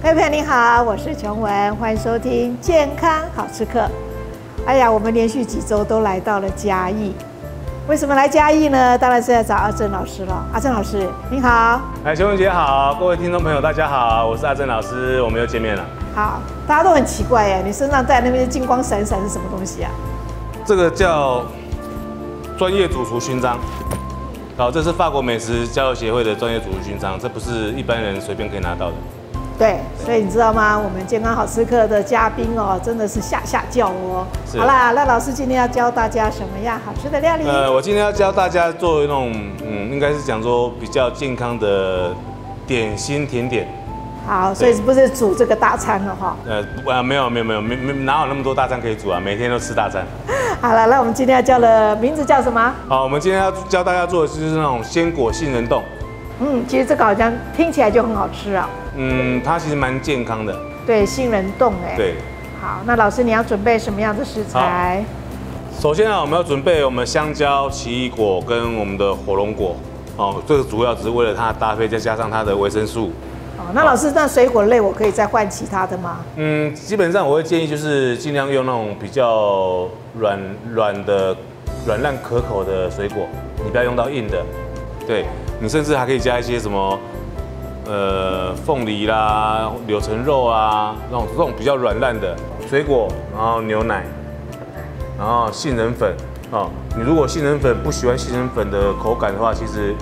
各位朋友您好，我是琼文，欢迎收听健康好吃课。哎呀，我们连续几周都来到了嘉义，为什么来嘉义呢？当然是要找阿正老师了。阿正老师您好。 琼文姐好，各位听众朋友大家好，我是阿正老师，我们又见面了。 好，大家都很奇怪耶，你身上带那边金光闪闪是什么东西啊？ 这个叫专业主厨勋章。好，这是法国美食交流协会的专业主厨勋章，这不是一般人随便可以拿到的。 对，所以你知道吗？我们健康好吃课的嘉宾哦，真的是下叫哦。好啦，那老师今天要教大家什么样好吃的料理？ 我今天要教大家做那种应该是讲说比较健康的点心甜点。 好，所以不是煮这个大餐了哈。 没有，哪有那么多大餐可以煮啊？每天都吃大餐。 好了，那我们今天要教的名字叫什么？ 好，我们今天要教大家做的就是那种鲜果杏仁冻。 其实这个好像听起来就很好吃啊。 它其实蛮健康的。对， 杏仁冻哎。 对。 好，那老师你要准备什么样的食材？ 首先我们要准备我们香蕉、奇异果跟我们的火龙果。这个主要只是为了它的搭配，再加上它的维生素。 那老师，那水果类我可以再换其他的吗？ 基本上我会建议就是尽量用那种比较软烂可口的水果，你不要用到硬的。对，你甚至还可以加一些什么凤梨啦、柳橙肉啊，这种比较软烂的水果，然后牛奶，然后杏仁粉。你如果杏仁粉不喜欢杏仁粉的口感的话，其实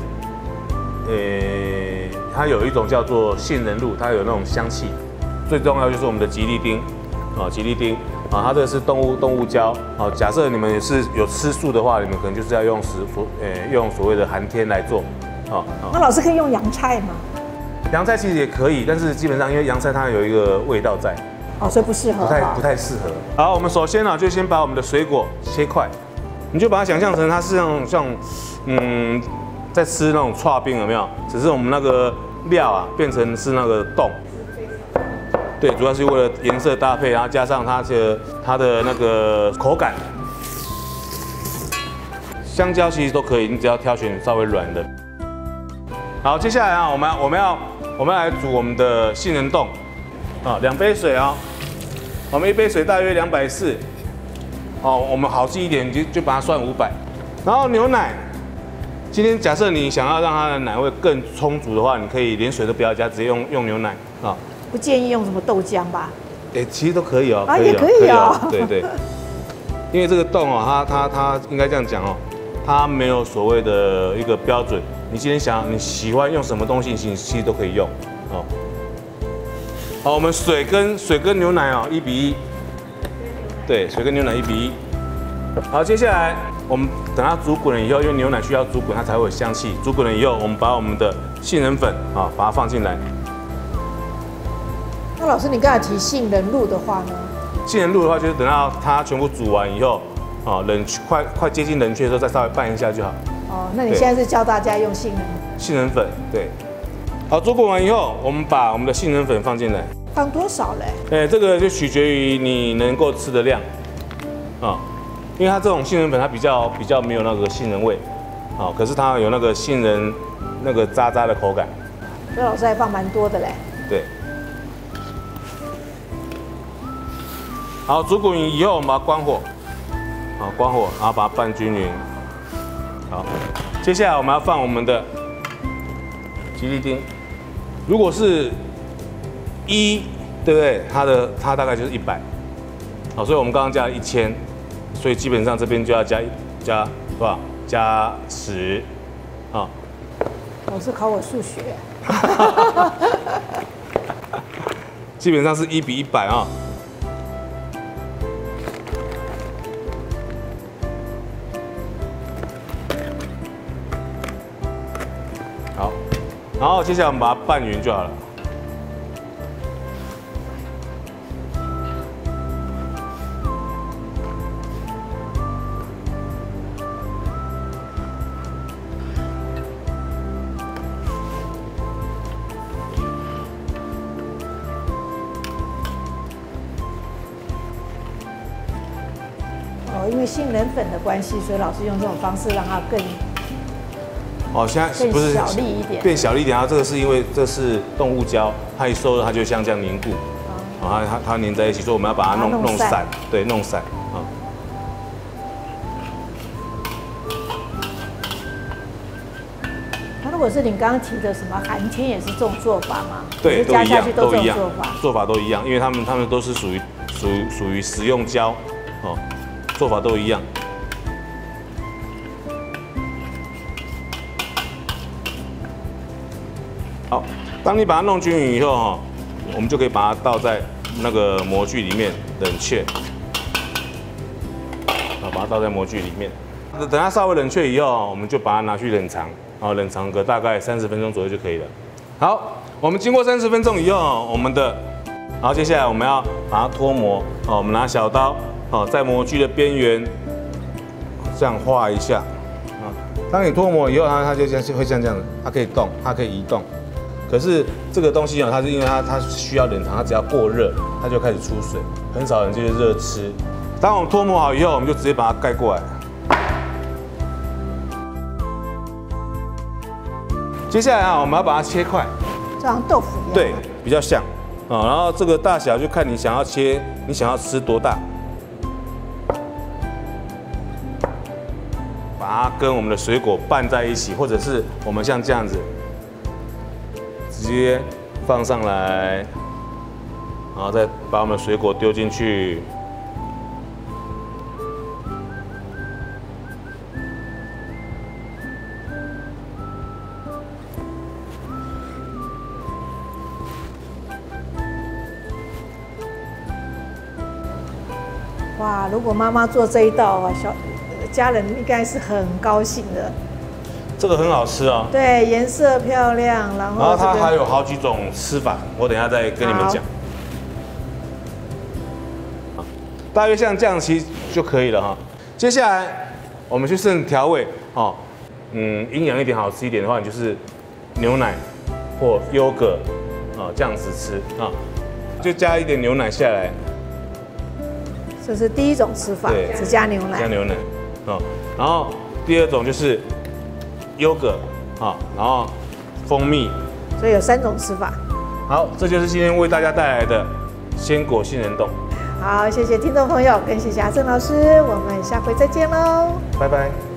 它有一种叫做杏仁露，它有那种香气。最重要就是我们的吉利丁，吉利丁，它这个是动物胶。假设你们也是有吃素的话，你们可能就是要用所谓的寒天来做。 那老师可以用洋菜吗？ 洋菜其实也可以，但是基本上因为洋菜它有一个味道在， 所以不适合， 不太适合。好，我们首先就先把我们的水果切块，你就把它想象成它是像在吃那种刨冰有没有？只是我们那个料变成是那个冻。对，主要是为了颜色搭配，然后加上它的那个口感。香蕉其实都可以，你只要挑选稍微软的。好，接下来我们要来煮我们的杏仁冻。2杯水我们1杯水大约240。我们好记一点，就把它算500。然后牛奶。今天假设你想要让它的奶味更充足的话，你可以连水都不要加，直接用牛奶不建议用什么豆浆吧？ 其实都可以也可以对，因为这个冻它应该这样讲它没有所谓的一个标准。你今天你喜欢用什么东西，其实都可以用好，我们水跟牛奶1比1。对，水跟牛奶1比1。好，接下来。我们等它煮滚了以后，因为牛奶需要煮滚，它才会有香气。煮滚了以后，我们把我们的杏仁粉把它放进来。 那老师，你刚才提杏仁露的话呢？ 杏仁露的话，就是等到它全部煮完以后，快接近冷却的时候，再稍微拌一下就好。 那你现在是教大家用杏仁粉，对。好，煮滚完以后，我们把我们的杏仁粉放进来。 放多少嘞？ 这个就取决于你能够吃的量因为它这种杏仁粉它比较没有那个杏仁味，可是它有那个杏仁那个渣渣的口感。 所以老师还放蛮多的嘞。 对。好，煮滚以后我们把它关火，关火，然后把它拌均匀。好，接下来我们要放我们的吉利丁，如果是1，对不对？它大概就是100，所以我们刚刚加了1000。所以基本上这边就要加多少？加10， 老师考我数学。 基本上是1比100好，然后接下来我们把它拌匀就好了。 因为杏仁粉的关系，所以老师用这种方式让它更哦，现在不是小粒一点， 变小粒一点，然后这个是因为这是动物胶，它一收了它就像这样凝固，啊，它粘在一起，所以我们要把它弄散，对，弄散啊。 它如果是你刚刚提的什么寒天，也是这种做法吗？ 对， 加下去都一样， 做法都一样，因为它们都是属于食用胶，哦，做法都一样。好，当你把它弄均匀以后哈，我们就可以把它倒在那个模具里面冷却。好，把它倒在模具里面。等它稍微冷却以后，我们就把它拿去冷藏，啊，冷藏个大概30分钟左右就可以了。好，我们经过30分钟以后，然后接下来我们要把它脱模，哦，我们拿小刀，哦，在模具的边缘这样画一下，啊，当你脱模以后，它就会像这样子，它可以动，它可以移动。可是这个东西它是因为它需要冷藏，它只要过热，它就开始出水，很少人就是热吃。当我们脱模好以后，我们就直接把它盖过来。接下来啊，我们要把它切块， 就像豆腐一样。 对，比较像啊。然后这个大小就看你想要切，你想要吃多大，把它跟我们的水果拌在一起，或者是我们像这样子。直接放上来，然后再把我们的水果丢进去。 哇，如果妈妈做这一道啊，家人应该是很高兴的。 这个很好吃哦， 对，颜色漂亮，然后它还有好几种吃法，我等一下再跟你们讲。大约像这样其实就可以了哈。接下来我们去剩调味哦，营养一点、好吃一点的话，你就是牛奶或优格啊这样子吃啊，就加一点牛奶下来。 这是第一种吃法，只加牛奶。 加牛奶，哦，然后第二种就是优格，啊，然后蜂蜜， 所以有3种吃法。 好，这就是今天为大家带来的鲜果杏仁冻。 好，谢谢听众朋友，跟谢谢阿正老师，我们下回再见喽， 拜拜。